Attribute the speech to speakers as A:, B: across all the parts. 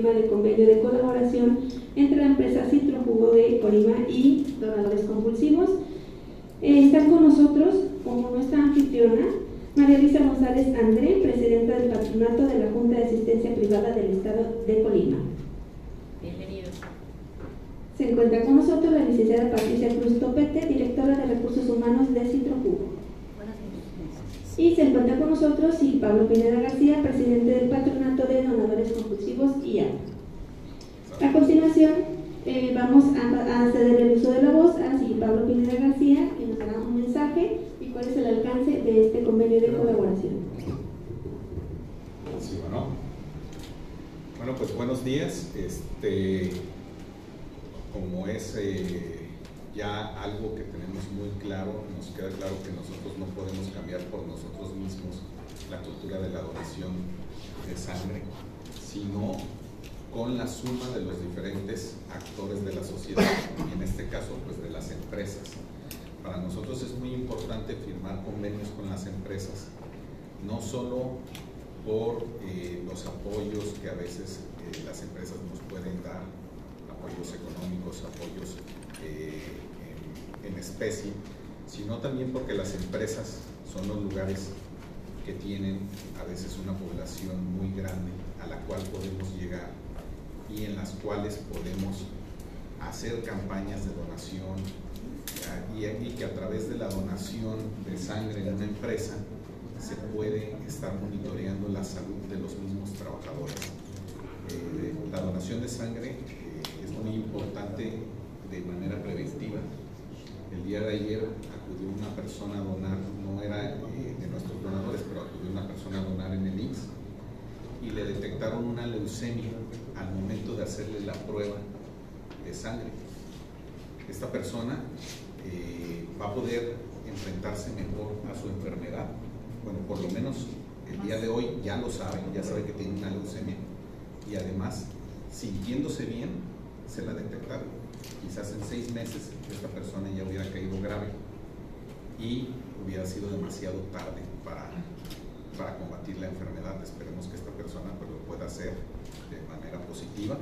A: firma de convenio de colaboración entre la empresa Citrojugo de Colima y Donadores Compulsivos. Están con nosotros como nuestra anfitriona María Luisa González André, presidenta del patronato de la Junta de Asistencia Privada del Estado de Colima.
B: Bienvenidos.
A: Se encuentra con nosotros la licenciada Patricia Cruz Topete, directora de Recursos Humanos de Citrojugo. Y se encuentra con nosotros y Pablo Pineda García, presidente del patronato de Donadores Compulsivos IA. A continuación, vamos a ceder el uso de la voz a Pablo Pineda García, que nos dará un mensaje y cuál es el alcance de este convenio de colaboración.
C: Sí, bueno, pues buenos días. Como es ya algo que tenemos muy claro, nos queda claro que nosotros no podemos cambiar por nosotros mismos la cultura de la donación de sangre, sino con la suma de los diferentes actores de la sociedad, y en este caso pues de las empresas. Para nosotros es muy importante firmar convenios con las empresas, no solo por los apoyos que a veces las empresas nos pueden dar, apoyos económicos, apoyos en especie, sino también porque las empresas son los lugares que tienen a veces una población muy grande a la cual podemos llegar y en las cuales podemos hacer campañas de donación y que a través de la donación de sangre en una empresa se puede estar monitoreando la salud de los mismos trabajadores. La donación de sangre es muy importante de manera preventiva. El día de ayer acudió una persona a donar, no era de nuestros donadores, pero acudió una persona a donar en el IMSS y le detectaron una leucemia al momento de hacerle la prueba de sangre. Esta persona va a poder enfrentarse mejor a su enfermedad. Bueno, por lo menos el día de hoy ya lo sabe, ya sabe que tiene una leucemia y además, sintiéndose bien, se la detectaron. Quizás en 6 meses esta persona ya hubiera caído grave y hubiera sido demasiado tarde para combatir la enfermedad. Esperemos que esta persona pues, lo pueda hacer de manera positiva.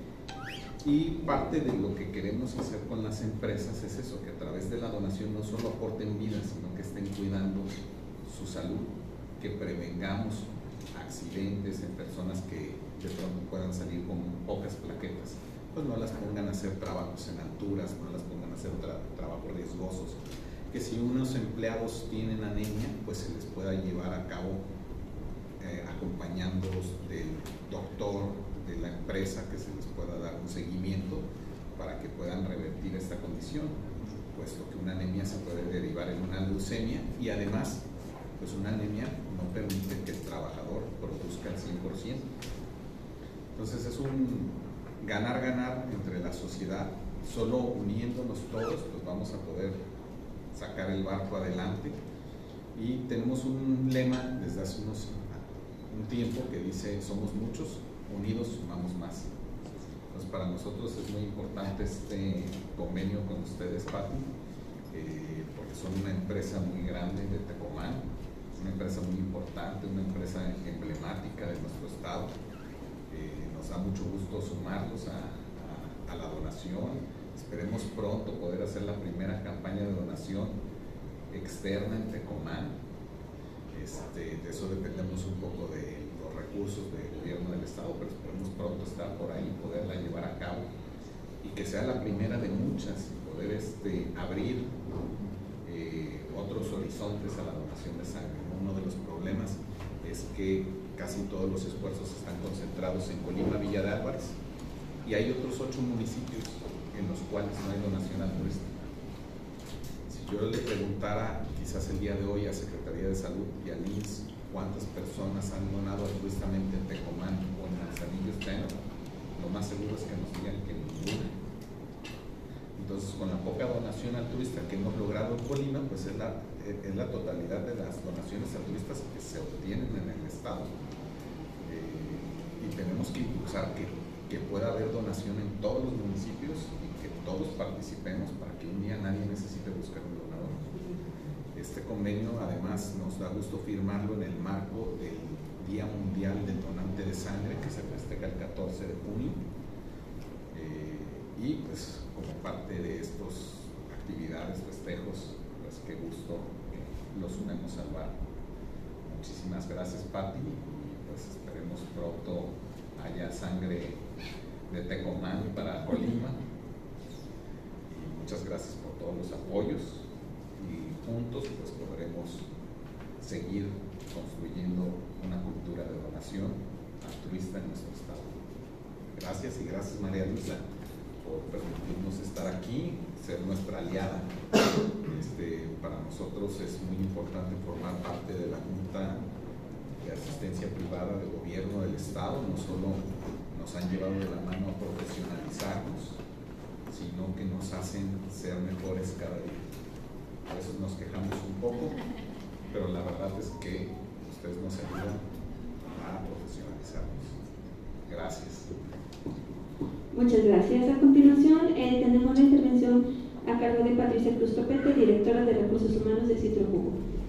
C: Y parte de lo que queremos hacer con las empresas es eso, que a través de la donación no solo aporten vida, sino que estén cuidando su salud, que prevengamos accidentes en personas que de pronto puedan salir con pocas plaquetas, pues no las pongan a hacer trabajos en alturas, no las pongan a hacer trabajos riesgosos, que si unos empleados tienen anemia, pues se les pueda llevar a cabo acompañándolos del doctor de la empresa, que se les pueda dar un seguimiento para que puedan revertir esta condición, puesto que una anemia se puede derivar en una leucemia y además pues una anemia no permite que el trabajador produzca el 100%. Entonces es un ganar-ganar entre la sociedad. Solo uniéndonos todos pues vamos a poder sacar el barco adelante. Y tenemos un lema desde hace un tiempo que dice: somos muchos, unidos sumamos más. Entonces para nosotros es muy importante este convenio con ustedes, Pati, porque son una empresa muy grande de Tecomán, una empresa muy importante, una empresa emblemática de nuestro estado. Nos da mucho gusto sumarlos a la donación. Esperemos pronto poder hacer la primera campaña de donación externa en Tecomán. De eso dependemos un poco de los recursos del gobierno del estado, pero esperemos pronto estar por ahí y poderla llevar a cabo y que sea la primera de muchas y poder abrir otros horizontes a la donación de sangre. Uno de los problemas es que casi todos los esfuerzos están concentrados en Colima, Villa de Álvarez, y hay otros 8 municipios en los cuales no hay donación altruista. Si yo le preguntara quizás el día de hoy a Secretaría de Salud y al IMSS cuántas personas han donado altruistamente en Tecomán o en Manzanillo Espejo, lo más seguro es que nos digan que ninguna. Entonces, con la poca donación altruista que hemos logrado en Colima, pues es la totalidad de las donaciones altruistas que se obtienen en el estado. Y tenemos que impulsar que pueda haber donación en todos los municipios y que todos participemos para que un día nadie necesite buscar un donador. Este convenio además nos da gusto firmarlo en el marco del Día Mundial del Donante de Sangre, que se festeja el 14 de junio. Y pues como parte de estas actividades, festejos, pues qué gusto que los unamos al bar. Muchísimas gracias, Pati, y pues esperemos pronto haya sangre de Tecomán para Colima. Y muchas gracias por todos los apoyos, y juntos pues podremos seguir construyendo una cultura de donación altruista en nuestro estado. Gracias, y gracias, María Luisa, por permitirnos estar aquí, ser nuestra aliada. Para nosotros es muy importante formar parte de la Junta de Asistencia Privada de Gobierno del Estado. No solo nos han llevado de la mano a profesionalizarnos, sino que nos hacen ser mejores cada día. A veces nos quejamos un poco, pero la verdad es que ustedes nos ayudan a profesionalizarnos. Gracias.
A: Muchas gracias. A continuación tenemos la intervención a cargo de Patricia Cruz Topete, directora de Recursos Humanos de Citro Jugo.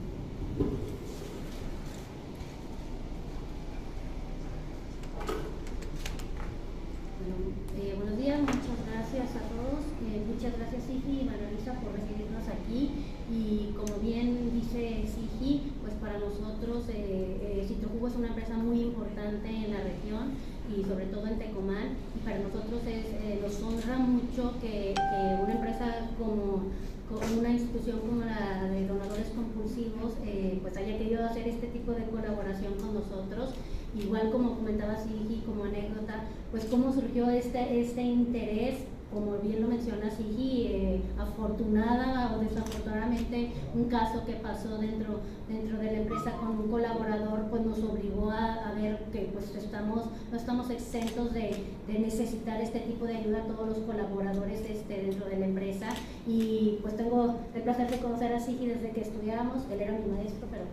B: Buenos días, muchas gracias a todos. Muchas gracias, Sigi y María Luisa, por recibirnos aquí. Y como bien dice Sigi, pues para nosotros Citro Jugo es una empresa muy importante en la región y sobre todo en Tecomán, y para nosotros nos honra mucho que una empresa como una institución como la de donadores compulsivos pues haya querido hacer este tipo de colaboración con nosotros. Igual como comentaba Sigi como anécdota, pues cómo surgió este interés, como bien lo menciona Sigi, afortunada o desafortunadamente un caso que pasó dentro de la empresa con un colaborador, pues nos obligó a ver que pues no estamos exentos de necesitar este tipo de ayuda a todos los colaboradores dentro de la empresa. Y pues tengo el placer de conocer a Sigi desde que estudiábamos. Él era mi maestro, pero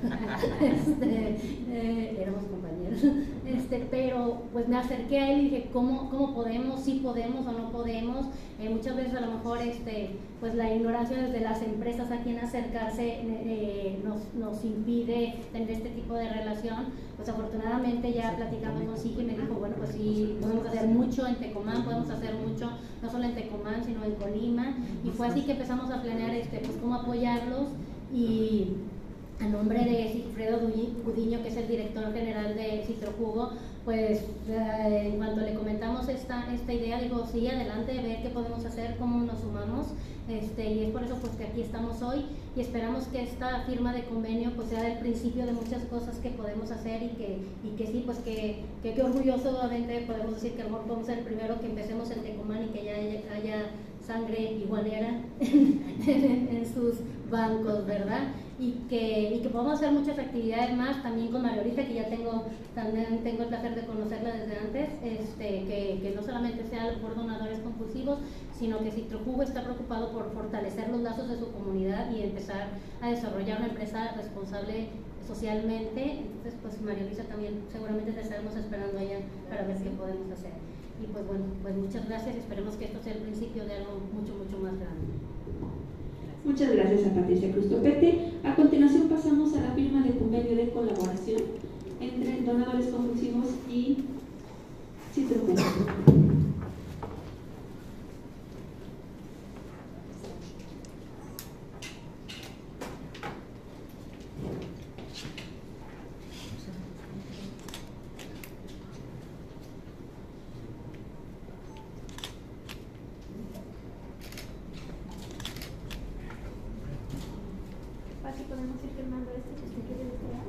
B: éramos compañeros, pero pues me acerqué a él y dije, ¿cómo podemos? ¿Sí podemos o no podemos? Muchas veces a lo mejor pues la ignorancia desde las empresas a quien acercarse nos impide tener este tipo de relación. Pues afortunadamente ya platicando con Sigi me dijo, bueno, pues sí, podemos hacer mucho en Tecomán, podemos hacer mucho no solo en Tecomán sino en Colima, y fue así que empezamos a planear pues cómo apoyarlos. Y a nombre de Sigfredo Gudiño, que es el director general de Citro Jugo, pues en cuanto le comentamos esta idea, digo, sí, adelante, ver qué podemos hacer, cómo nos sumamos, y es por eso pues que aquí estamos hoy, y esperamos que esta firma de convenio pues sea el principio de muchas cosas que podemos hacer, y que sí, pues que orgullosamente podemos decir que a lo mejor podemos ser el primero que empecemos en Tecomán y que ya haya sangre iguanera en sus bancos, ¿verdad? Y que podamos hacer muchas actividades más, también con María Luisa, que también tengo el placer de conocerla desde antes, que no solamente sea por donadores compulsivos, sino que Citro Jugo está preocupado por fortalecer los lazos de su comunidad y empezar a desarrollar una empresa responsable socialmente. Entonces pues María Luisa también seguramente te estaremos esperando allá para ver qué podemos hacer. Y pues bueno, pues muchas gracias, esperemos que esto sea el principio de algo mucho más grande.
A: Muchas gracias a Patricia Cruz Topete. A continuación pasamos a la firma de convenio de colaboración entre donadores compulsivos y Citro Jugo. ¿Podemos ir firmando esto si usted quiere desear?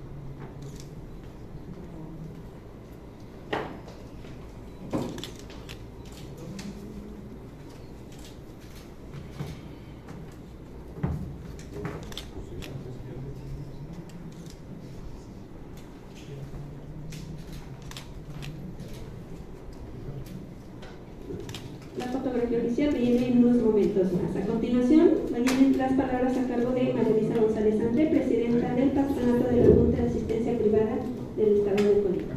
A: La fotografía oficial viene en unos momentos más. A continuación, vienen las palabras a cargo de María Luisa González André, presidenta del Patronato de la Junta de Asistencia Privada del Estado de Colima.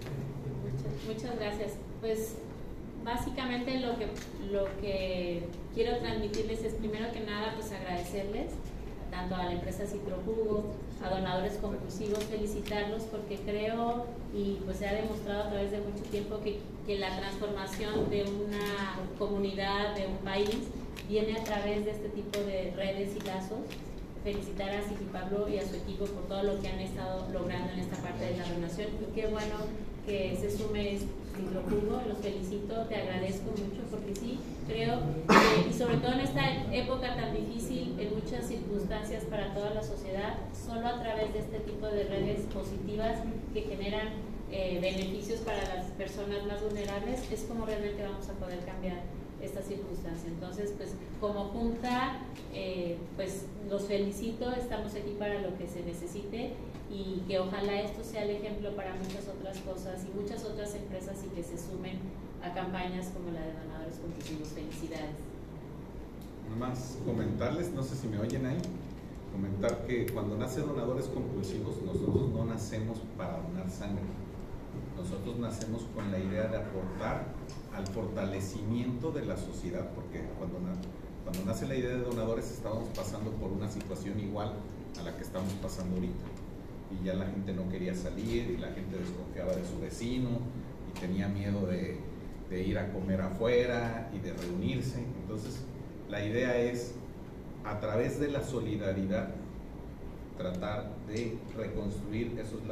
B: Muchas gracias. Pues básicamente lo que
D: quiero transmitirles es, primero que nada, pues agradecerles tanto a la empresa Citrojugo, a donadores compulsivos, felicitarlos porque creo y pues se ha demostrado a través de mucho tiempo que la transformación de una comunidad, de un país, viene a través de este tipo de redes y lazos. Felicitar a Sigi Pablo y a su equipo por todo lo que han estado logrando en esta parte de la donación y qué bueno que se sume Citrojugo, los felicito, te agradezco mucho porque sí, creo que, y sobre todo en esta época tan difícil, en muchas circunstancias para toda la sociedad, solo a través de este tipo de redes positivas que generan beneficios para las personas más vulnerables, es como realmente vamos a poder cambiar esta circunstancia. Entonces, pues como junta, pues los felicito, estamos aquí para lo que se necesite y que ojalá esto sea el ejemplo para muchas otras cosas y muchas otras empresas y que se sumen a campañas como la de donadores compulsivos. Felicidades.
C: Nomás comentarles, no sé si me oyen ahí, comentar que cuando nace donadores compulsivos nosotros no nacemos para donar sangre, nosotros nacemos con la idea de aportar al fortalecimiento de la sociedad, porque cuando nace la idea de donadores estábamos pasando por una situación igual a la que estamos pasando ahorita y ya la gente no quería salir y la gente desconfiaba de su vecino y tenía miedo de ir a comer afuera y de reunirse. Entonces la idea es, a través de la solidaridad, tratar de reconstruir esos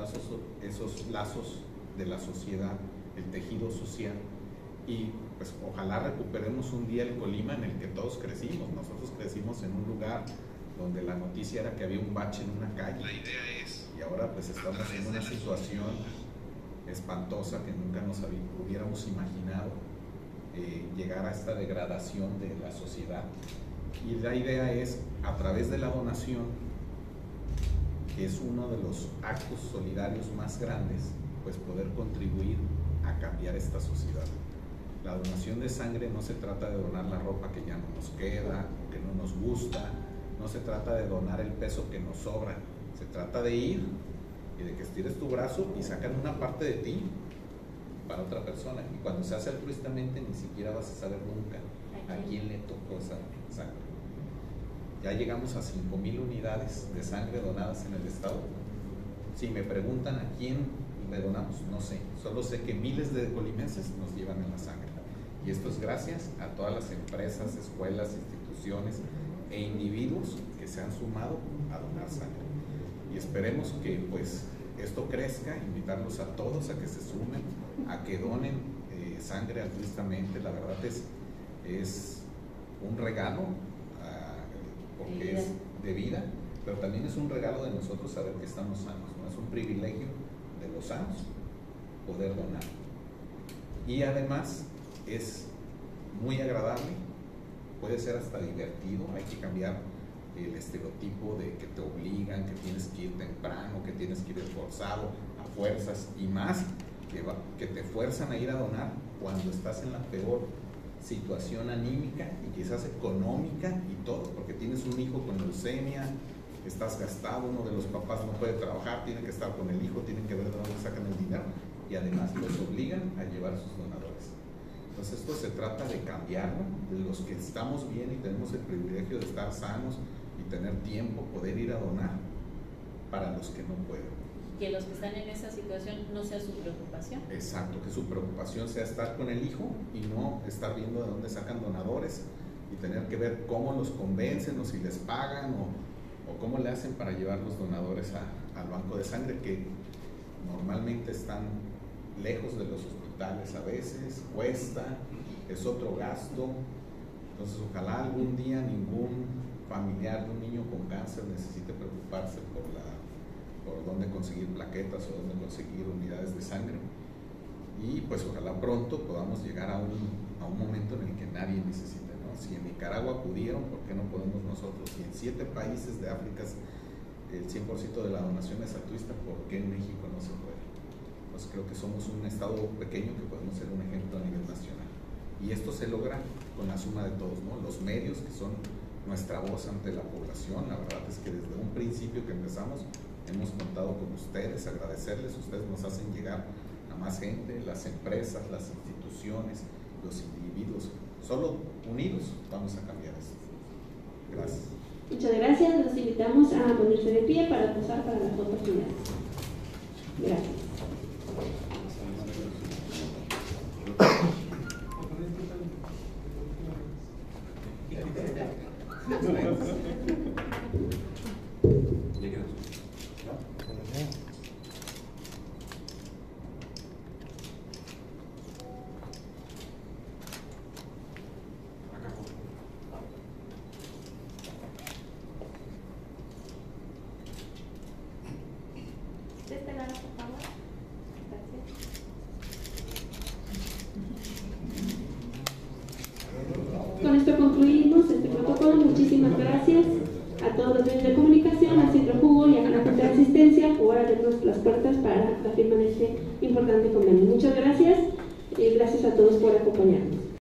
C: lazos de la sociedad, el tejido social, y pues ojalá recuperemos un día el Colima en el que todos crecimos. Nosotros crecimos en un lugar donde la noticia era que había un bache en una calle. La idea es, y ahora pues estamos en una situación espantosa que nunca nos hubiéramos imaginado, llegar a esta degradación de la sociedad. Y la idea es, a través de la donación, que es uno de los actos solidarios más grandes, pues poder contribuir a cambiar esta sociedad. La donación de sangre no se trata de donar la ropa que ya no nos queda, que no nos gusta, no se trata de donar el peso que nos sobra, se trata de ir y de que estires tu brazo y sacan una parte de ti para otra persona. Y cuando se hace altruistamente ni siquiera vas a saber nunca a quién le tocó esa sangre. Ya llegamos a 5,000 unidades de sangre donadas en el estado. Si me preguntan a quién le donamos, no sé, solo sé que miles de colimenses nos llevan en la sangre. Y esto es gracias a todas las empresas, escuelas, instituciones e individuos que se han sumado a donar sangre. Y esperemos que pues esto crezca, invitarlos a todos a que se sumen, a que donen sangre altruistamente. La verdad es un regalo, porque es de vida, pero también es un regalo de nosotros saber que estamos sanos, ¿no? Es un privilegio de los sanos poder donar. Y además es muy agradable, puede ser hasta divertido. Hay que cambiar el estereotipo de que te obligan, que tienes que ir temprano, que tienes que ir esforzado, a fuerzas, y más que te fuerzan a ir a donar cuando estás en la peor situación anímica y quizás económica y todo, porque tienes un hijo con leucemia, estás gastado, uno de los papás no puede trabajar, tiene que estar con el hijo, tienen que ver de dónde sacan el dinero y además los obligan a llevar sus donadores. Entonces esto se trata de cambiarlo, de los que estamos bien y tenemos el privilegio de estar sanos y tener tiempo, poder ir a donar, para los que no pueden.
D: Que los que están en esa situación no sea su preocupación.
C: Exacto, que su preocupación sea estar con el hijo y no estar viendo de dónde sacan donadores y tener que ver cómo los convencen o si les pagan o cómo le hacen para llevar los donadores al banco de sangre, que normalmente están lejos de los hospitales a veces, cuesta, es otro gasto. Entonces ojalá algún día ningún familiar de un niño con cáncer necesite preocuparse por dónde conseguir plaquetas o dónde conseguir unidades de sangre, y pues ojalá pronto podamos llegar a un momento en el que nadie necesite, ¿no? Si en Nicaragua pudieron, ¿por qué no podemos nosotros? Si en 7 países de África el 100% de la donación es altruista, ¿por qué en México no se puede? Pues creo que somos un estado pequeño que podemos ser un ejemplo a nivel nacional, y esto se logra con la suma de todos, ¿no? Los medios, que son nuestra voz ante la población. La verdad es que desde un principio que empezamos hemos contado con ustedes, agradecerles, ustedes nos hacen llegar a más gente, las empresas, las instituciones los individuos. Solo unidos vamos a cambiar esto. Gracias.
A: Muchas gracias. Los invitamos a ponerse de pie para posar para la foto final. Gracias. Con esto concluimos este protocolo. Muchísimas gracias a todos los medios de comunicación, a Citrojugo y a la Junta de Asistencia por abrirnos las puertas para la firma de este importante convenio. Muchas gracias y gracias a todos por acompañarnos.